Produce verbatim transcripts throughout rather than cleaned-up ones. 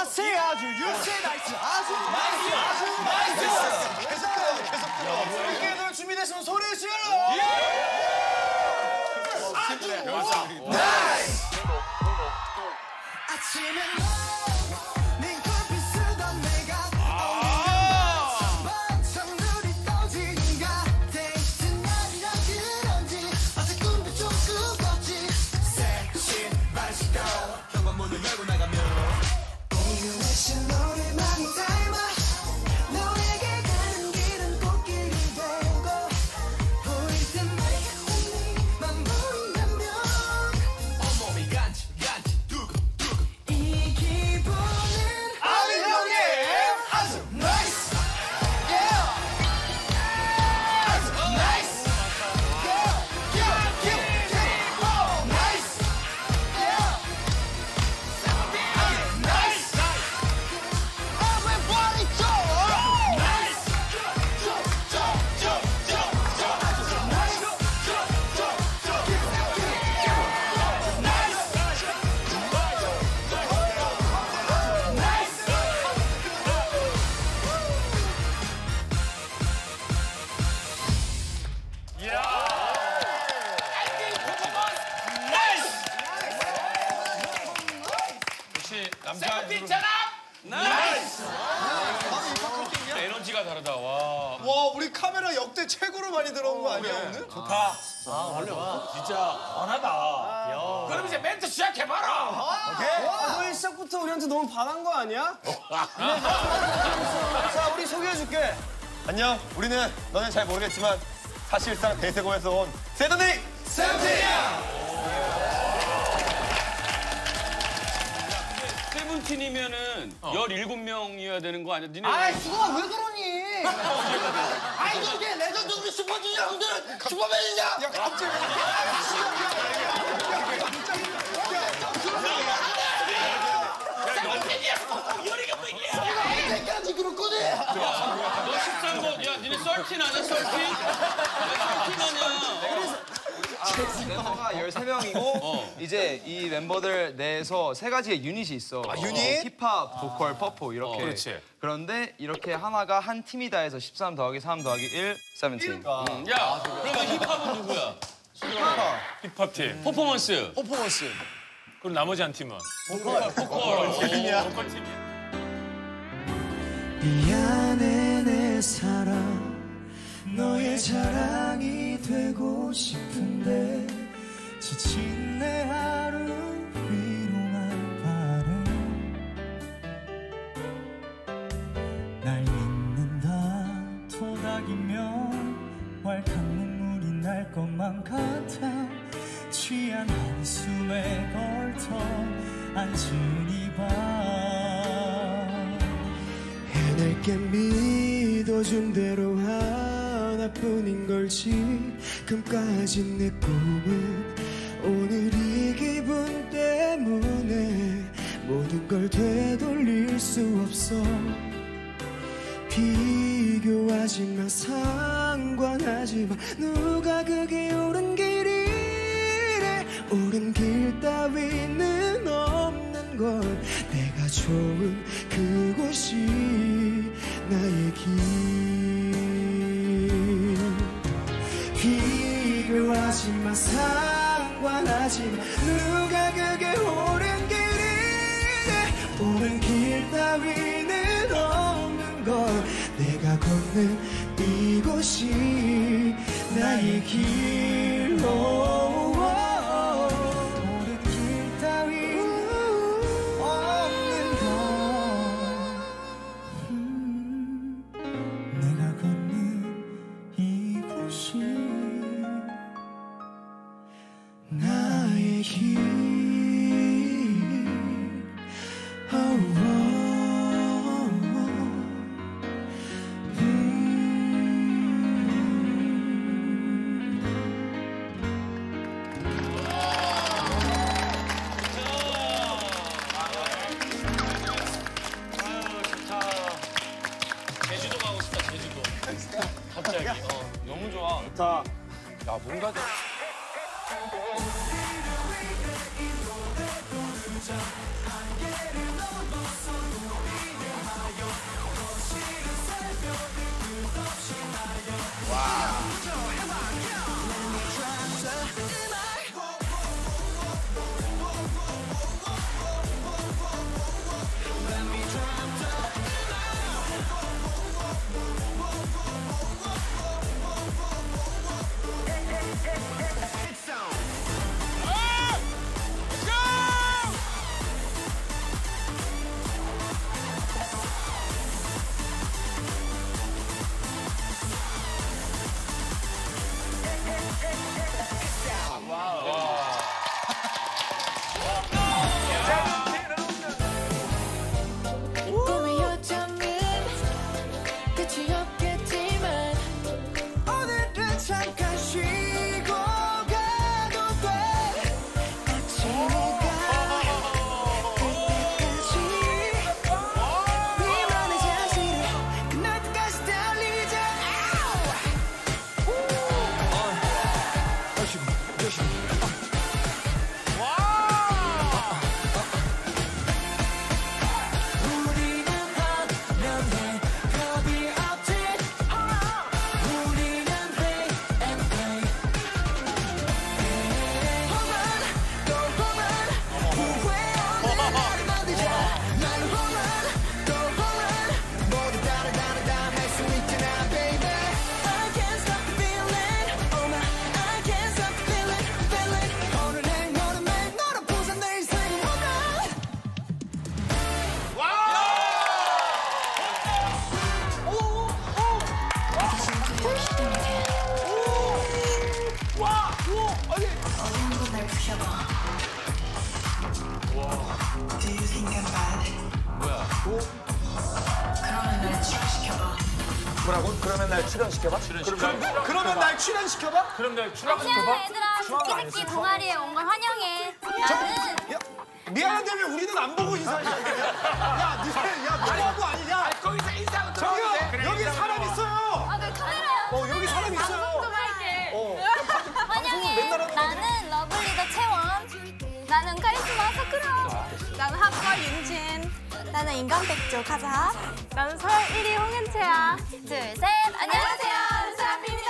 아세 아주 유세 나이스 아주 나이스! 나이스! 계속해요 계속해요. 이렇게 준비됐으면 소리 질러. 아주 나이스. 아침에 네 커피 쓰던 내가 반짝 눈이 떠지는가 데이트 날이라 그런지 어제 꿈도 좀 꾸었지 섹시 맛있고 현관문을 열고 나가면 이유의 너를 많이 닮아 너에게 가는 길은 꽃길이 되고 보일 때마다 네만 보인다면 온몸이 간지 간지 두근두근 이 기분은 아미형의 아주 나이스 아주 나이스 나이스 나이스 everybody go 나이스 역시 남자 있잖아! 나이스! 에너지가 다르다. 와. 와 우리 카메라 역대 최고로 많이 들어온 거 아니야 오늘? 좋다. 그럼 이제 멘트 시작해봐라! 오늘 시작부터 우리한테 너무 반한 거 아니야? 자 우리 소개해줄게. 안녕. 우리는 너는 잘 모르겠지만 사실상 대세고에서 온 세븐틴! 세븐틴이야! 세븐틴이면은 열일곱 명이어야 되는 거 아니야? 니네 아이 수가 왜 그러니? 아이 이게 레전드 우리 슈퍼주니어 형들은 슈퍼맨이냐? 야 갑자기 이때까지 그렇거든. 너 십삼 번, 야, 니네 썰틴 아니야, 썰틴? 썰틴 아니야. 멤버가 열세 명이고 이제 이 멤버들 내에서 세 가지의 유닛이 있어. 아, 유닛? 어, 힙합, 보컬, 퍼포 이렇게. 어, 그렇지. 그런데 이렇게 하나가 한 팀이다 해서 십삼 더하기 삼 더하기 일, 세븐틴. 응, 야, 그러면 힙합은 누구야? 힙합 팀. 퍼포먼스. 퍼포먼스. 그리고 나머지 한 팀은? 보컬. 팀이야. 보컬 팀이야. 미안해 내 사랑 너의 자랑이 되고 싶은데 지친 내 하루 위로만 바래 날 믿는다 토닥이면 왈칵 눈물이 날 것만 같아 취한 한숨에 걸터 앉은 이밤 해낼게 믿어준 대로 하나뿐인 걸 지금까지 내 꿈은 오늘 이 기분 때문에 모든 걸 되돌릴 수 없어 비교하지 마 상관하지 마 누가 그게 옳은 길이래 옳은 길 따위는 없는 걸 내가 좋은 그곳이 나의 길 비교하지 마 상관하지 마 누가 그게 옳은 길이래 옳은 길 따위는 없는 걸 내가 걷는 이곳이 나의 길 옳은 길 따위 없는 걸 음, 내가 걷는 이곳이 나의 길 oh, oh, 음. 제주도 가고 싶다, 제주도. 갑자기. 어, 너무 좋아. 자. 야, 뭔가. 안개를 넘어서 뭐라고? 그러면 날 출연시켜봐? 출연시켜봐? 그러면 날 출연시켜봐? 그럼 날 출연 안녕 얘들아. 새끼 동아리에 온 걸 환영해. 나는 야, 미안한데 왜 우리는 안 보고 인사해? 야, 니네, 야, 너무한 거 아니냐? 거기서 인사하고 저기요, 들어가는데. 여기 사람 있어요. 아, 그 카메라요. 어, 여기 사람 있어요. 할게. 어. 환영해. 맨날 하는 나는 러블리더 채원. 나는 카리스마 사쿠라. 나는 학과 윤진. 나는 인간백조 가자. 나는 서열 일 위 홍현채야. 둘, 셋. 안녕하세요. 은사람입니다.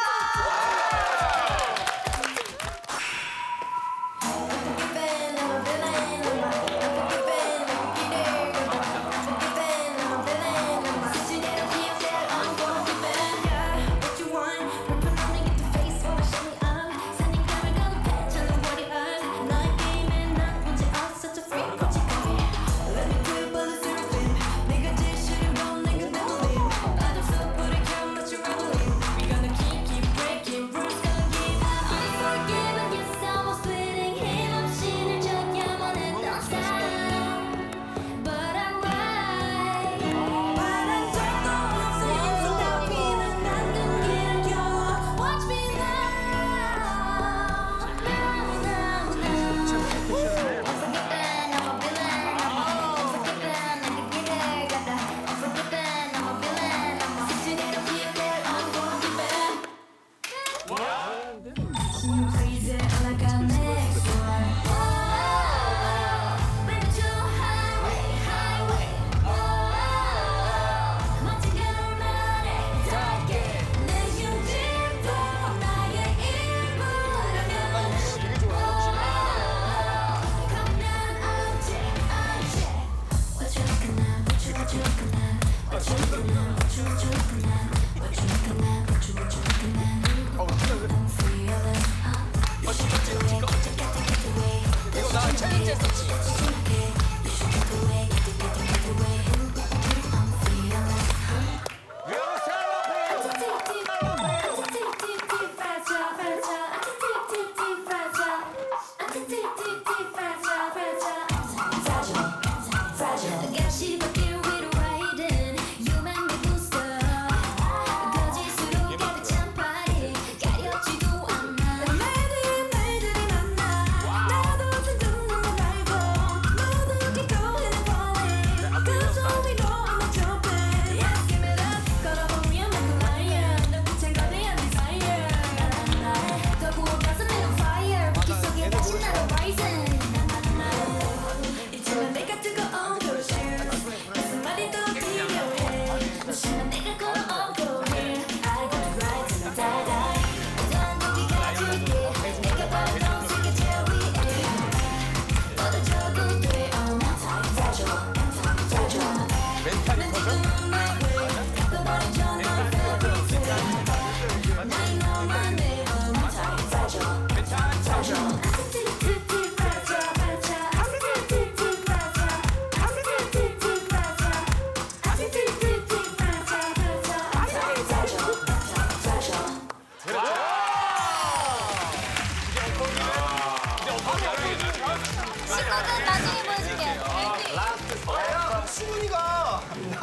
수문이가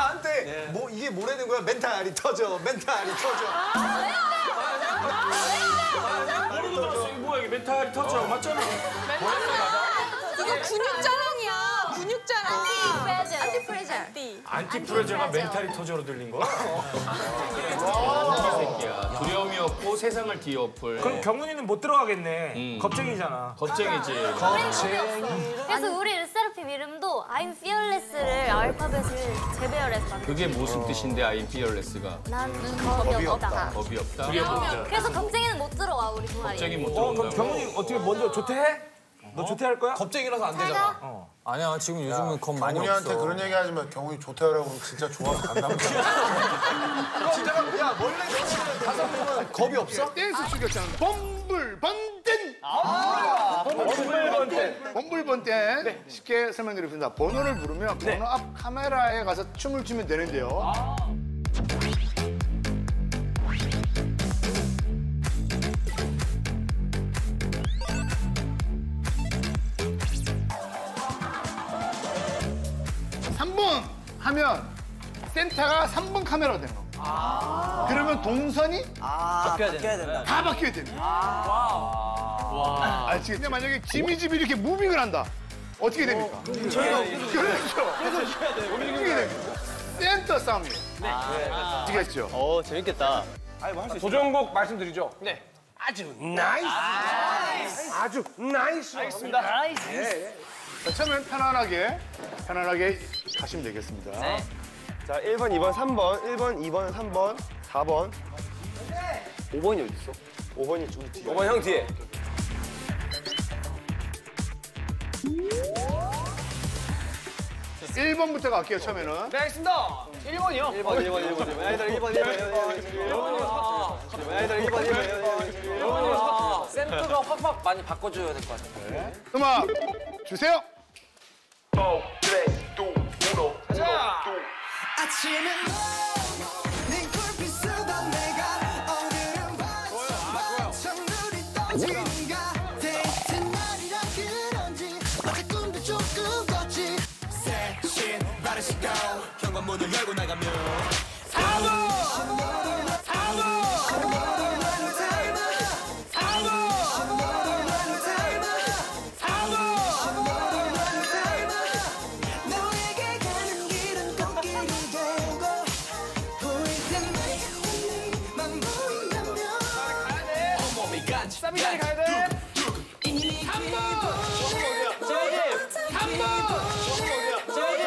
나한테 뭐 이게 뭐라는 거야? 멘탈이 터져, 멘탈이 터져. 모르고 들었어. 이거 뭐야, 이게 멘탈이 터져. 맞잖아. 이거 근육자랑이야. 근육자랑. 안티프레저. 안티프레저. 안티프레저가 멘탈이 터져로 들린 거야? 새끼야. 두려움이 없고 세상을 뒤엎을. 그럼 경훈이는 못 들어가겠네. 음. 겁쟁이잖아. 겁쟁이지. 그래서 우리 르세라핌 이름도 I'm Fearless를 알파벳을 재배열해서 만든. 그게 무슨 뜻인데 아이 피어레스가? 난 겁이 없다. 겁이 없다. 그래서 겁쟁이는 못 들어와 우리 동아리. 겁쟁이 못 어, 그럼 들어온다고. 경훈이 어떻게 먼저 조퇴해? 너 조퇴할 거야? 겁쟁이라서 안 되잖아. 아니야 지금 요즘은 겁 많이 경훈이한테 없어. 그런 얘기 하지 마. 경훈이 좋대하라고 그러면 진짜 좋아서 간다면. 진짜 야 원래 너는 다섯 명은 겁이 없어? 댄스 추격장 범불번땡. 범불번땡. 범불번땡. 쉽게 설명드리겠습니다. 번호를 부르면 번호 앞 카메라에 가서 춤을 추면 되는데요. 하면 센터가 삼 번 카메라가 되는 겁니다. 아 그러면 동선이 아, 바뀌어야, 바뀌어야 된다. 다 바뀌어야 됩니다. 아, 와. 아, 지금 근데 만약에 지미 집이 이렇게 무빙을 한다. 어떻게 됩니까? 어, 저희가 그렇죠. 계속 해야 돼요. 어떻게 됩니까? 센터 싸움이에요. 네. 아시겠죠? 어, 재밌겠다. 도전곡 말씀드리죠. 네. 아주 나이스. 아주 나이스. 알겠습니다. 나이스. 예, 자, 처음엔 편안하게, 편안하게 가시면 되겠습니다. 네. 자, 일 번, 이 번, 삼 번, 일 번, 이 번, 삼 번, 사 번. 오 번이 어디 있어? 오 번이 좀 뒤에. 오 번 형 뒤에. 일 번부터 갈게요, 처음에는. 네, 알겠습니다. 일 번이요. 일 번, 일 번, 일 번. 아이들 일 번, 일 번, 일 번. 아이들 일 번, 일 번, 일 번. 센터가 확확 많이 바꿔줘야 될 것 같아요. 음악 주세요. 아침에 네 굴빛 쓰던 내가 오늘은 반짝 눈이 떠지는가 데이트 날이라 그런지 어제 꿈도 조금 꿨지 새신 바른 시간 현관문을 열고 나가면 사고 사고 쌈이다리 가야 돼. 삼 번. 저희 삼 번. 저희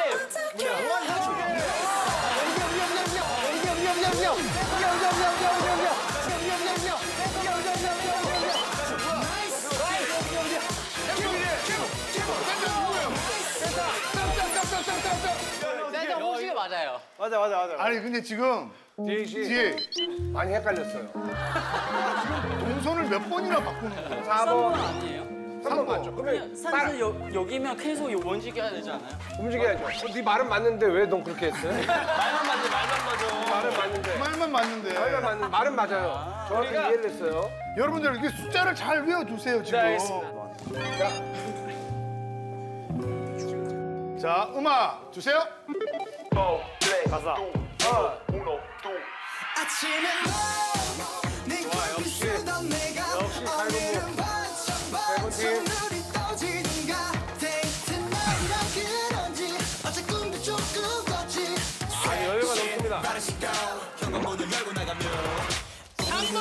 센터 홍시가 맞아요. 맞아, 맞아, 맞아. 아니 근데 지금 뒤에 씨 뒤에 많이 헷갈렸어요. 동선을 몇 번이나 바꾸는 거예요? 사 번. 아니에요? 삼 번 맞죠? 그러면 사실 여, 여기면 계속 요 움직여야 되지 않아요? 움직여야죠. 어, 네 말은 맞는데 왜 넌 그렇게 했어요? 말만 맞네, 말만 맞아. 말은 맞는데. 말만 맞는데. 말은 맞는 말은 맞아요. 정확히 이해를 했어요. 여러분들 이렇게 숫자를 잘 외워두세요 지금. 네, 알겠습니다. 자 음악 주세요. 가사. 아침에 네 굴빛 쓰던 내가 오늘은 반짝 반짝 눈이 떠지는가 데이트 날이라 그런지 어제 꿈도 조금 꿨지 아니 여유가 넘칩니다. 바른 시간 현관문을 열고 나가면 삼 번.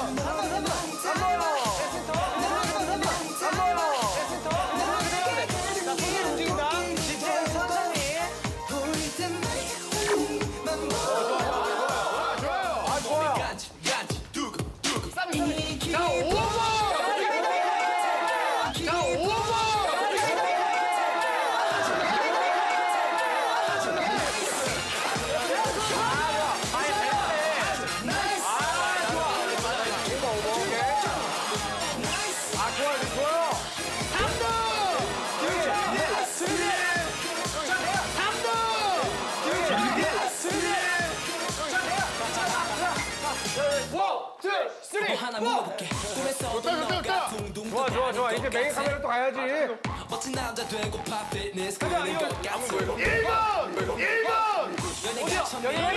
하나 물어볼게 좋다 좋다 좋다. 좋아 좋아 좋아. 이제 메인 카메라 또 가야지. 멋진 남자 되고파 피트니스 그리는 것 같아 일 번! 일 번! 연예가 처음에 연예가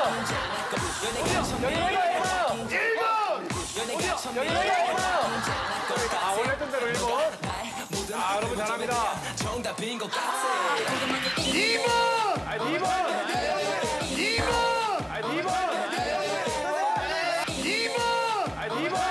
아 원래던 대로 일 번. 아 여러분 잘합니다. 정답인 것 같아 이 번! 아 이 번. 이 번! 아 이 번. 이 번! 아 이 번.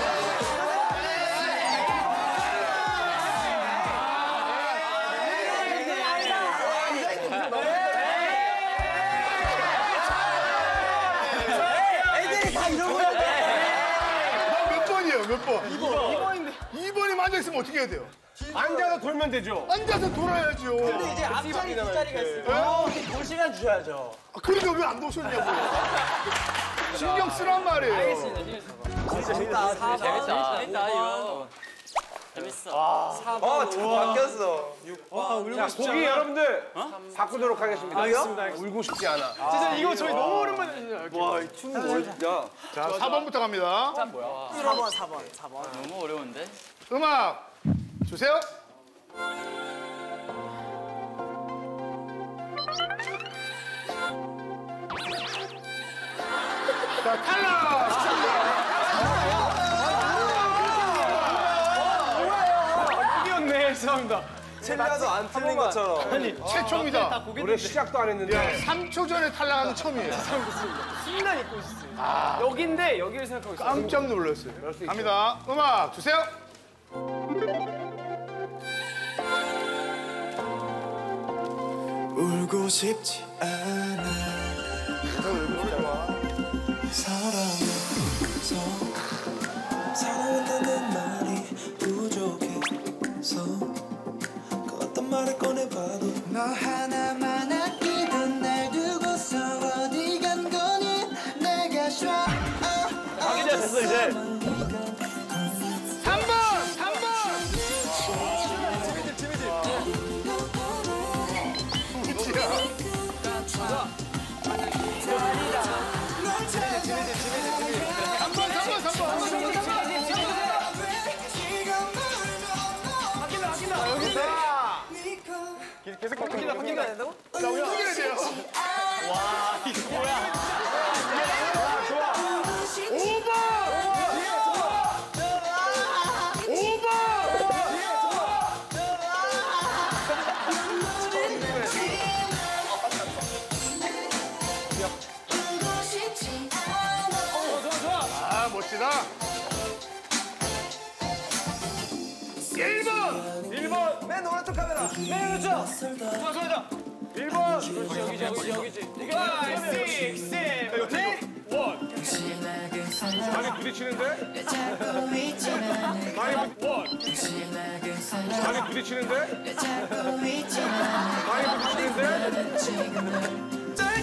애들이 다 이런 거야. 몇 번이에요 몇 번? 이 번. 이 번인데. 이 번이 앉아있으면 어떻게 해야 돼요? 앉아서 돌면 되죠. 앉아서 돌아야죠. 근데 이제 앞자리 뒷자리가 있어요. 볼 시간 주셔야죠. 아, 그러니까 왜 안 도셨냐고요? 신경 쓰란 말이에요. 진짜 재밌다. 재밌다. 재밌다, 이거. 재밌어. 어, 다 바뀌었어. 자 고기 여러분들 바꾸도록 하겠습니다. 알겠습니다, 울고 싶지 않아. 진짜 이거 저희 너무 오랜만에 했어요. 와, 이 춤 뭐야? 자, 사 번부터 갑니다. 사 번, 사 번, 사 번. 너무 어려운데? 음악 주세요. 자, 탈락! 이겼네, 죄송합니다. 첼리아도 안 틀린 것처럼. 아니, 최초입니다. 우리 시작도 안 했는데. 삼 초 전에 탈락한 건 처음이에요. 순간 잊고 있었어요. 아, 여긴데 여기를 생각하고 있어요. 깜짝 놀랐어요. 갑니다. 음악 주세요. 울고 싶지 않아 사랑해서 사랑한다는 말이 부족해서 그 어떤 말을 꺼내봐도 너 하나만 아끼던 날 두고서 어디 간 거니 내가 쉬어 자기자 됐어 이제. 삼 번! 삼 번! 계속 바뀐다, 바뀐다 된다고? 자, 움직여야 돼요. 와, 이거 뭐야? 좋아. 오 번! 오 번! 아, 멋지다. 일 번! 일 번. 맨 오른쪽 카메라. 맨 오른쪽. 좋아, 좋아, 일 번. 그렇지, 여기지, 여기지, 여기지. 오, 육, 칠, 팔, 원. 많이 부딪히는데? 많이 부... 원. 많이 부딪히는데? 많이 부딪히는데?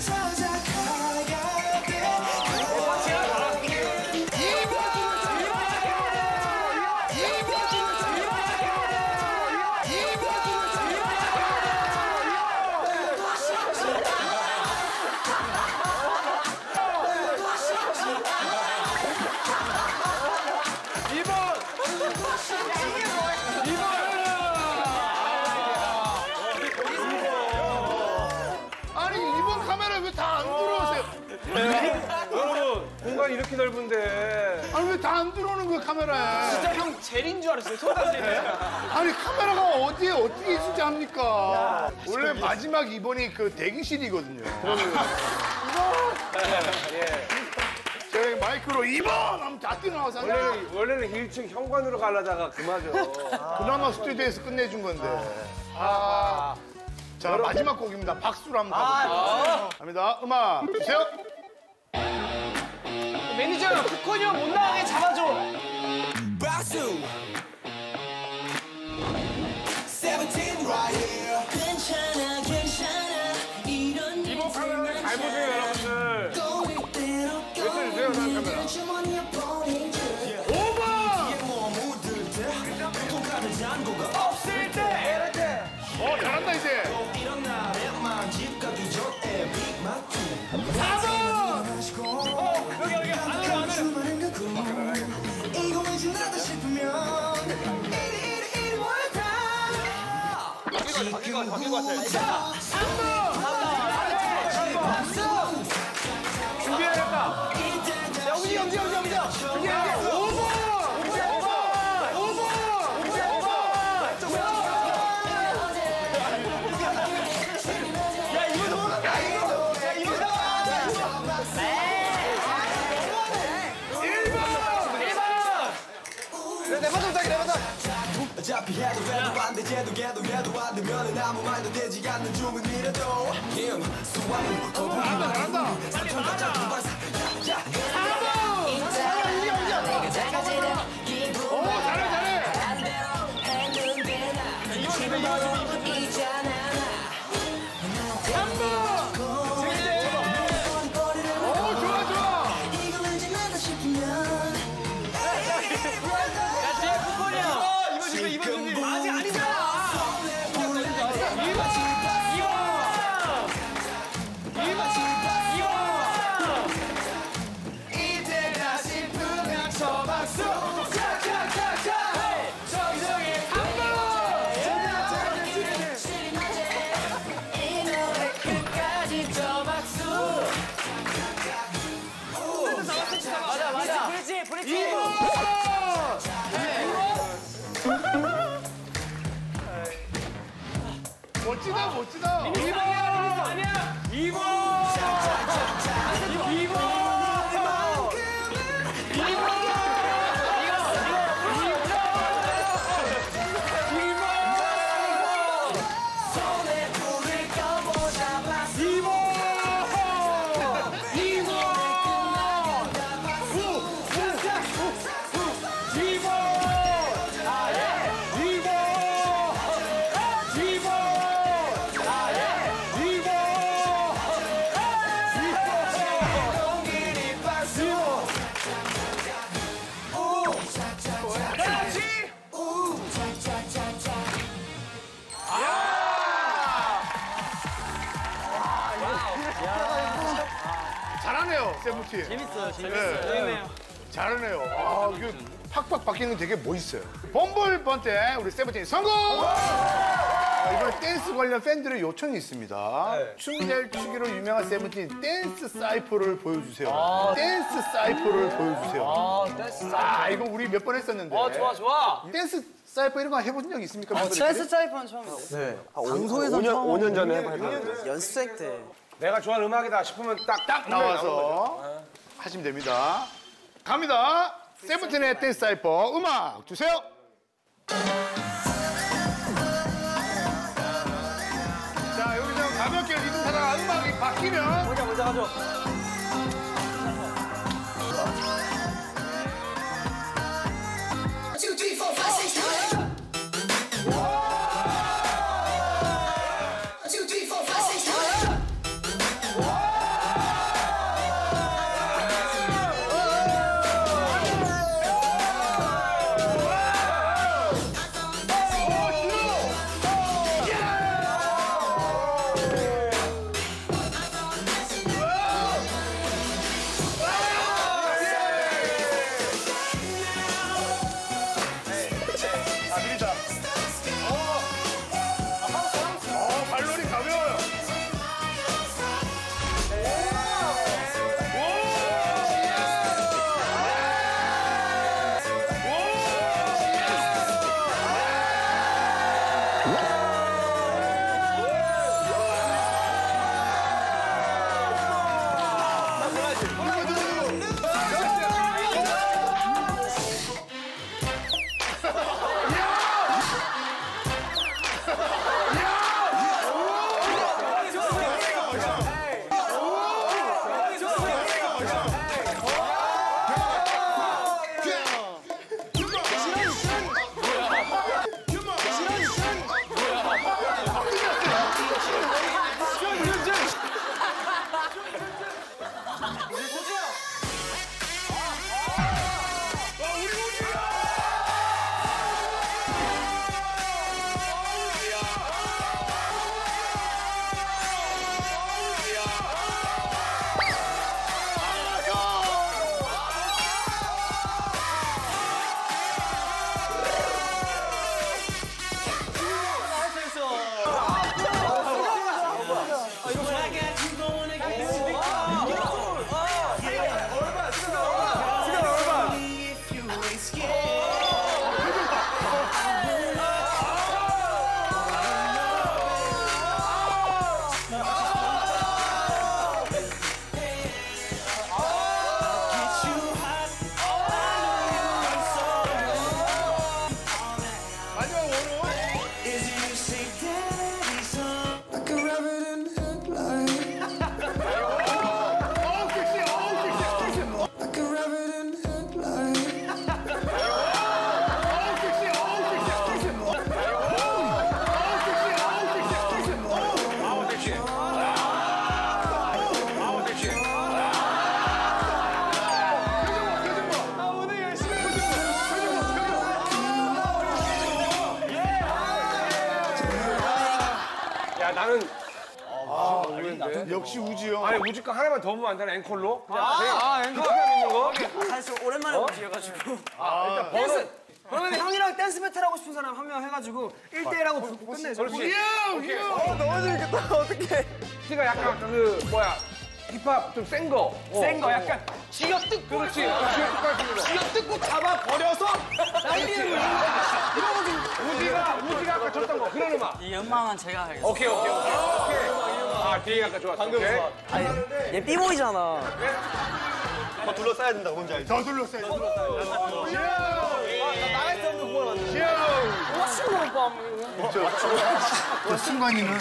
여러분, 공간이 이렇게 넓은데. 아니 왜 다 안 들어오는 거야 카메라에? 진짜 형 젤인 줄 알았어요. 소다젤이. 아니 카메라가 어디에 어떻게 있을지 합니까? 원래 마지막 이 번이 그 대기실이거든요. 예. 제가 마이크로 이 번 하면 다 뛰어나와서 원래는, 원래는 일 층 현관으로 가려다가 그마저. 그나마 스튜디오에서 끝내준 건데. 아. 자 마지막 곡입니다. 박수로 한번 가볼게요. 갑니다. 음악 주세요. 매니저, 쿠콘이 형 못 나가게 잡아줘. 박수 세븐틴 right here 괜찮아 괜찮아 이런 이번 카메라를 잘 보세요, 여러분들. 왼손 주세요, 난 카메라. 오 번! 없을 때, 이럴 때. 어, 잘한다, 이제. 사 번! 어, 여기, 여기, 안으로, 안으로. 이거 왠지 나다 싶으면 이리 이리 와다 바뀐 거 같아, 바뀐 거 같아. 자, 삼 번! 준비해야겠다. 야, 우지, 엄지, 엄지, 엄지. 준비해야겠다. 오 번! 오 번! 야, 이거 너무, 야, 이거, 야, 이거 다. 내 바닥 부탁해, 내 바닥. 어차피 해도 해도 안 돼, 쟤도 걔도 해도 안 되면은 아무 말도 되지 않는 주문이라도 김, 수완은 거북이 잘한다, 잘한다. 오, 잘해, 잘해. 삼 번! 오, 좋아, 좋아. 야, 뒤에 쿠폰이야. 이거 지금 이번 준비. 아직 아니잖아. 이번! 이번! 이번! 이번! 멋지다, 멋지다. 이 번 아니야. 이 번. 이 번. 잘하네요, 세븐틴. 재밌어요, 재밌어요. 네. 재밌네요. 잘하네요. 아, 이게 팍팍 바뀌는 게 되게 멋있어요. 범블 번째 우리 세븐틴 성공! 아, 이번에 댄스 관련 팬들의 요청이 있습니다. 네. 춤 잘 추기로 유명한 세븐틴 댄스 사이퍼를 보여주세요. 아. 댄스 사이퍼를 보여주세요. 아, 댄스 아, 이거 우리 몇 번 했었는데. 어, 좋아, 좋아. 댄스 사이퍼 이런 거 해본 적 있습니까? 아, 멤버들끼리? 댄스 사이퍼는 처음이에요. 네. 방송에서 오 년, 오 년 전에 해봤는데. 연습생 때. 내가 좋아하는 음악이다 싶으면 딱 딱 나와서 하시면 됩니다. 갑니다. 세븐틴의 댄스 사이퍼 음악 주세요. 자, 여기서 가볍게 리듬 타다가 음악이 바뀌면 먼저 먼저 가죠. two, three, four, five, six, seven. Two, three, four, five, six, seven. 나는 역시 우지 형. 아니 우주가 하나만 더 보면 안 되나 앵콜로? 그냥 아, 그냥 아, 앵콜. 그냥 있는 거? 사실 오랜만에 움직여가지고. 아, 일단 댄스! 그러면 형이랑 댄스 배틀 하고 싶은 사람 한 명 해가지고 일 대 일하고 끝내죠. 그렇지. 형, 형. 어, 너무 재밌겠다. 어떡해. 키가 약간 그 뭐야 힙합 좀 센 거. 센 거 약간 쥐어뜯고. 그렇지. 쥐어뜯고 같은 거. 쥐어뜯고 잡아버려서 날리는 거. 우지가, 우지가 아까 쳤던 거. 그런 음악. 이 음악은 제가 하겠습니다. 오케이, 오케이, 오케이. 오케이. 아, 뒤에 아까 좋았어. 방금 음악. 아니, 얘 삐보이잖아. 더 둘러싸야 된다고 뭔지 알지? 더 둘러싸야 돼. 나갈 수 없는 공을 만들어. 저 승관이는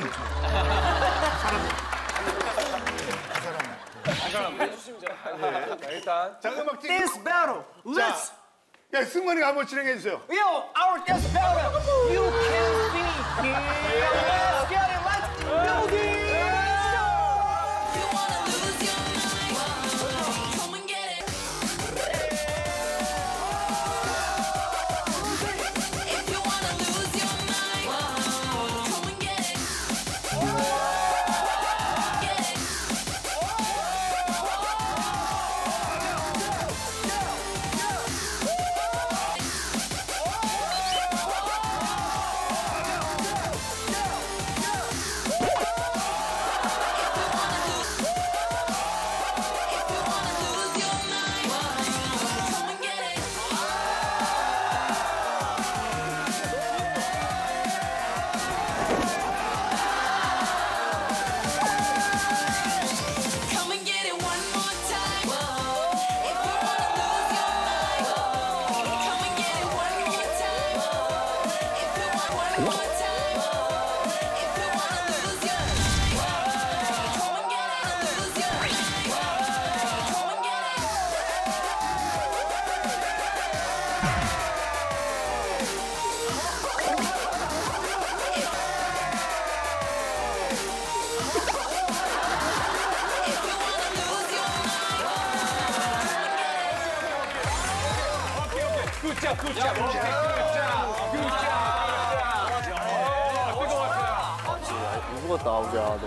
일단. 자, 음악 찍. Dance battle. Let's. 야, 승관이가 한번 진행해 주세요. Yo, our dance battle. You can see me. Let's get it. Let's do this. 굿자, 굿자, 굿자, 굿자, 굿자. 무거웠다, 우지야, 너.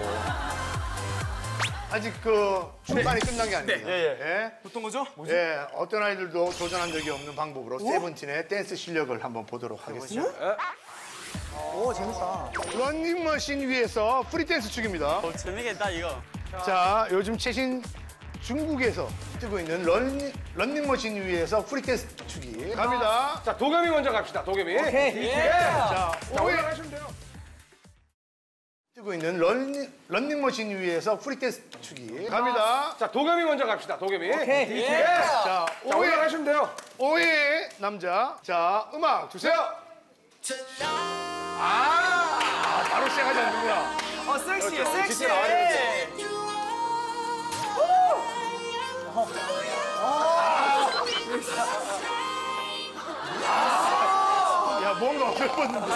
아직 그 출판이 끝난 게 아닙니다. 예, 예. 어떤 거죠? 예, 어떤 아이들도 도전한 적이 없는 방법으로 세븐틴의 댄스 실력을 한번 보도록 하겠습니다. 오, 재밌다. 런닝머신 위에서 프리댄스 축입니다. 오, 재밌겠다, 이거. 자, 요즘 최신 중국에서 뜨고 있는 런, 런닝머신 위에서 프리댄스 축이 갑니다. 자, 도겸이 먼저 갑시다, 도겸이. 오케이. 예. 자, 자, 오해 올라가시면 돼요. 뜨고 있는 런, 런닝머신 위에서 프리댄스 축이 갑니다. 자, 도겸이 먼저 갑시다, 도겸이. 오케이. 예. 자, 자, 오해, 올라가시면 돼요. 오해 남자. 자, 음악 주세요. 아, 바로 시작하지 않는구나. 어, 섹시해, 섹시해. 야, 뭔가 어쩔 뻔했는데.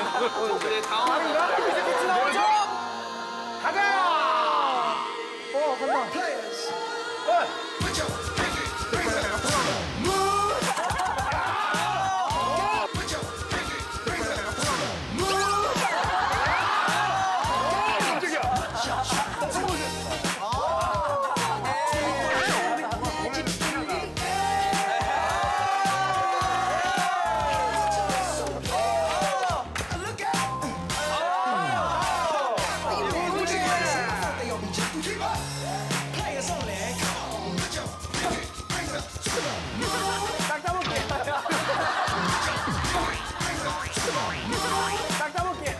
가자! 어, 간다. 딱 따볼게. 딱 따볼게.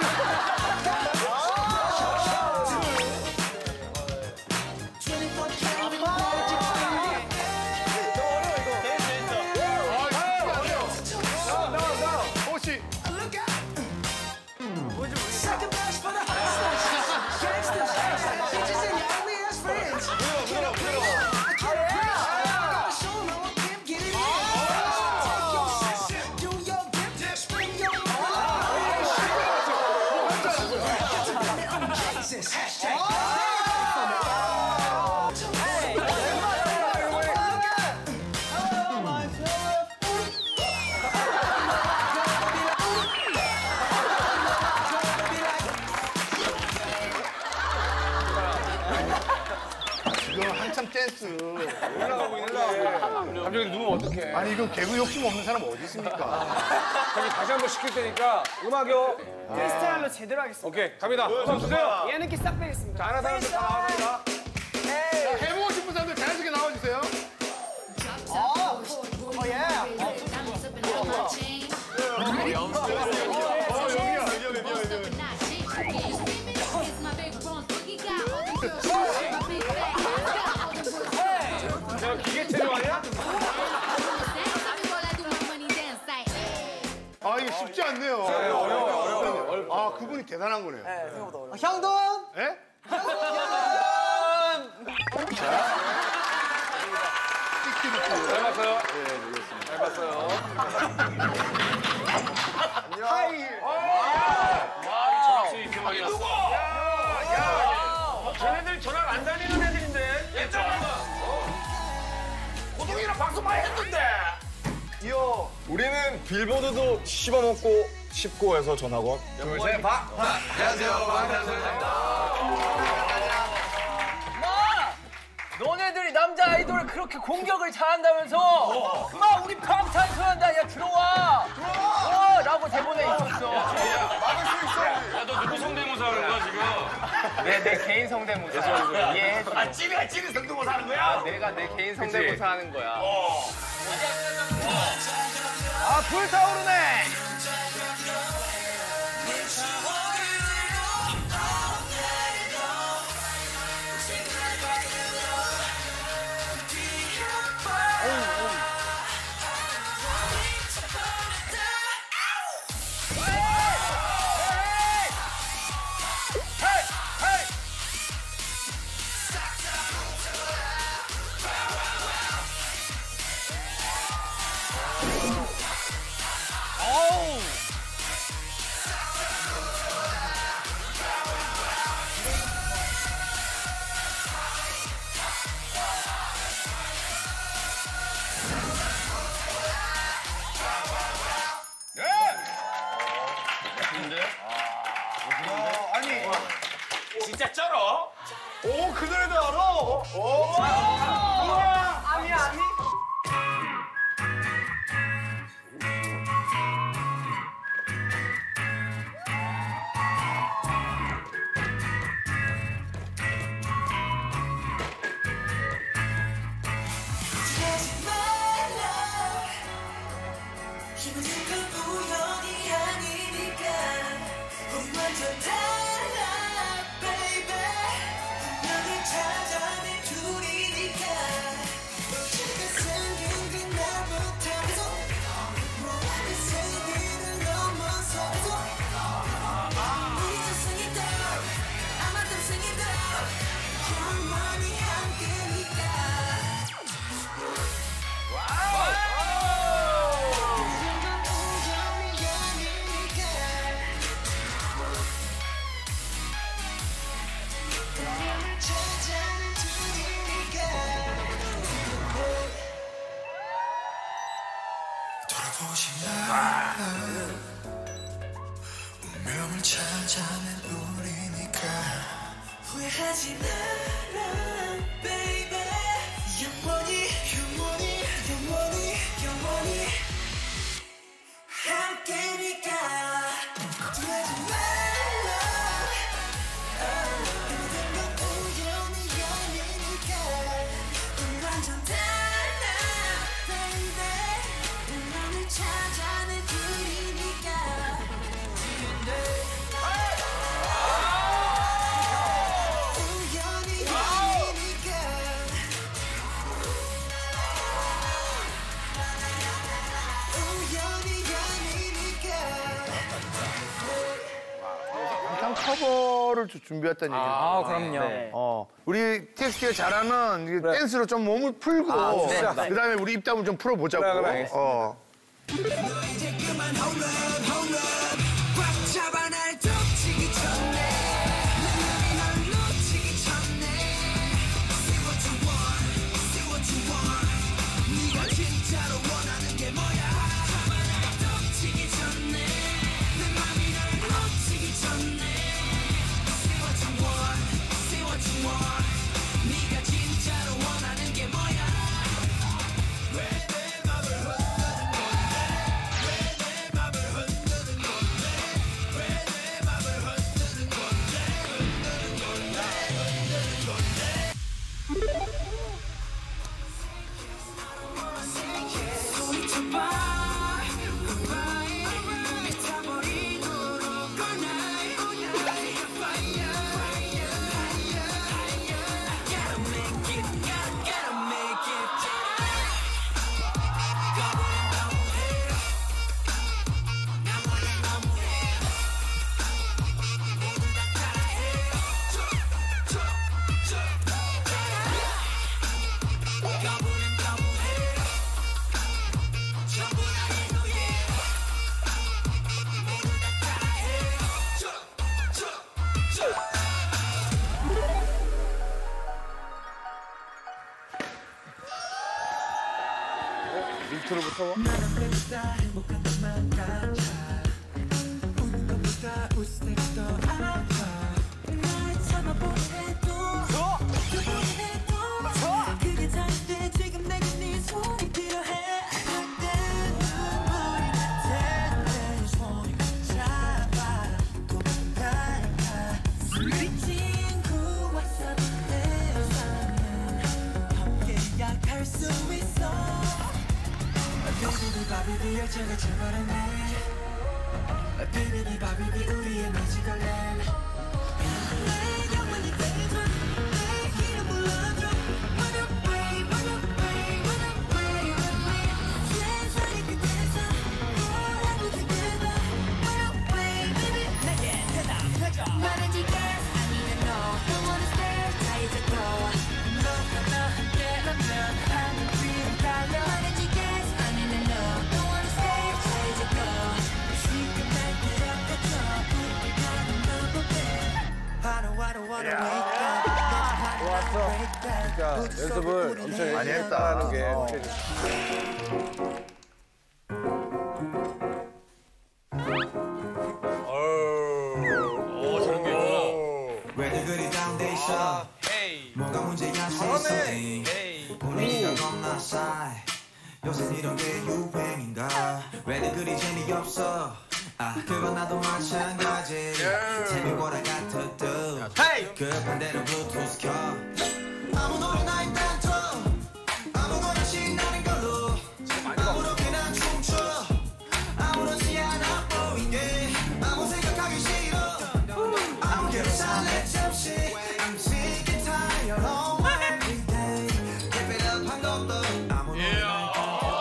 혹시 이거 한참 댄스. 올라가고 있는데. 갑자기 누우면 어떡해. 아니 이거 개그 욕심 없는 사람 어디 있습니까? 저기 다시 한 번 시킬 테니까 음악이요. 내 스타일로 제대로 하겠습니다. 오케이, 갑니다. 음악 주세요. 얘는 싹 빼겠습니다. 자, 하나, 둘, 셋, 다 나왔습니다. 에이. 해보고 싶은 사람들 자연스럽게 나와주세요. 어, 예. 저 기계체조 아니야? 아, 이거 쉽지 않네요. 어려워요, 어려워요. 아, 그분이 대단한 거네요. 네, 생각보다 어려워. 형돈! 예? 잘 봤어요. 잘 봤어요. 하이. 와, 전학생이 대박이 났어. 쟤네들 전학 안 다니는 애들인데. 예전에 고동이랑 박수 많이 했는데. 이어 우리는 빌보드도 씹어먹고 씹고 해서 전학원. 둘, 셋, 박! 안녕하세요, 너네들이 남자 아이돌을 그렇게 공격을 잘한다면서 막 우리 방탄소년단 야 들어와 들어와 어, 라고 대본에 있었어. 야, 너 누구 성대모사 하는 거야, 지금? 내, 내 개인 성대모사 이해해줘. 아, 찌리가 찌리 성대모사 하는 거야? 아, 내가 내 개인 성대모사 하는 거야. 아 불타오르네. 진짜 쩔어? 오, 그 노래도 알아? 오, 아미 아미. 운명을 찾아낸 우리니까 후회하지 마라 baby 영원히 영원히 영원히 영원히 함께니까 두하지 말라 모든 건 우연이 아니니까 우리 완전 달라 baby 운명을 찾아낸 둘이니까 방탄 커버를 좀 준비했다는 얘기죠. 아 그럼요. 어, 우리 티엑스티가 잘하는 이게 댄스로 좀 몸을 풀고 아, 네. 그다음에 우리 입담을 좀 풀어보자고. 그래, 그래, 알겠습니다. 어. 이제 그만 hold up, hold up. 꽉 잡아 날 덮치기 전에 내 맘이 널 놓치기 전에 Say what you want, say what you want. 네가 진짜로 원하는 게 뭐야. 잡아 날 덮치기 전에 내 맘이 널 놓치기 전에 Say what you want, say what you want. 네가 진짜로 원하는 게 뭐야. 왜 내 맘을 흔드는 건데 왜 내 맘을 흔드는 인트로부터. 바비비 열차가 출발했네. 비비비 바비비 우리의 매직을 낸. 내 영원히 되줘. 내 이름 불러줘. Wanna play, wanna play, wanna play with me. 세상의 끝에서 forever together. Wanna play, baby. 내게 대답해줘. 말해줄게. I need to know. Don't wanna stay. 다 이제 go. 너와 나 함께라면 하늘위로 달려. 말해줄게. I need to know. Don't wanna stay. 다 이제 go. 시간 날 데려가줘. 우리 가는 방법에. I don't wanna wanna wake up. 좋았어. 진짜 연습을 엄청 많이 열심히 했다. 하는 게 어. 오, 저런 게 있구나. 왜들 그리 다운돼있어. 뭐가 문제야 세상에. 분위기가 겁나 싸해. 요새 이런 게 유행인가. 왜들 그리 재미없어. 아 그건 나도 마찬가지. Tell me what I got to do. 급한 대로 블루투스 켜. 아무 노래나 일단 틀어. 아무거나 신나는 걸로. 아무렇게나 춤춰. 아무렇지 않아 보이게. 아무 생각하기 싫어. 아무 계산 렛츠 없이. I'm sick and tired of every day. Keep it up 한 것도 아무 노래나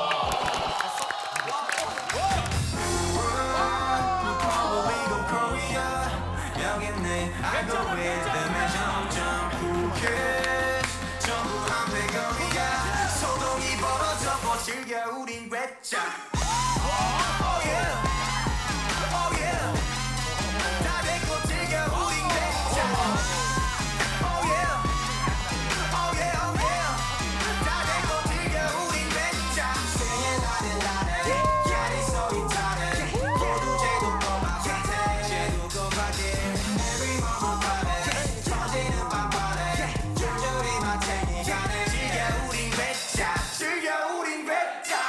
알고리즘의 점점 쿨해. 전부 한 배경이야. 소동이 벌어져 즐겨 우린 외자. Oh yeah, oh yeah. 다 됐고 즐겨 우린 외자. Oh yeah, oh yeah, oh yeah. 다 됐고 즐겨 우린 외자. Saying 나는 나는 야리 소리 타는 모두 제도 꼬마 같아. 제도 꼬마게. Every moment party. 터지는 밤바래. 줄줄이만 챙기가는 즐겨 우린 외자. 즐겨 우린 외자.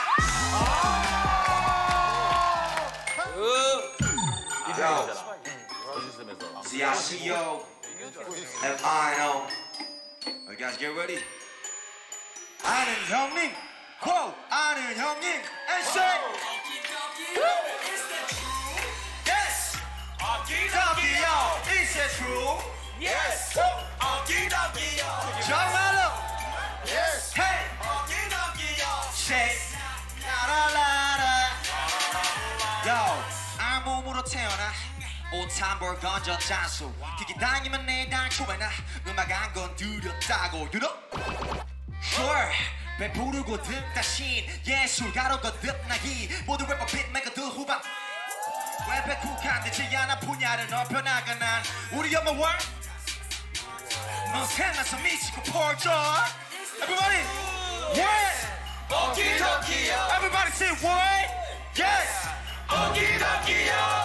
See, I see yo, F I N O. Alright, guys, get ready. 아는 형님, quote, 아는 형님, and say, yes, 어기덕이요, is it true? Yes, 어기덕이요, 정말로, yes, hey, 어기덕이요, say, 라라라라, yo, 알몸으로 태어나. 옷 한 벌 건져 잔소 기기 다니면 내 당초에 나 음악 안 건드렸다고 you know? Sure 배부르고 듣다 신 예술가로 거듭 나기 모두 래퍼 빗메이커들 후방 랩에 국한되지 않아 분야를 넓혀나가 난 우리 엄마 월 넌 샘에서 미치고 펄져 Everybody yeah 어기덕이요 Everybody say what yes 어기덕이요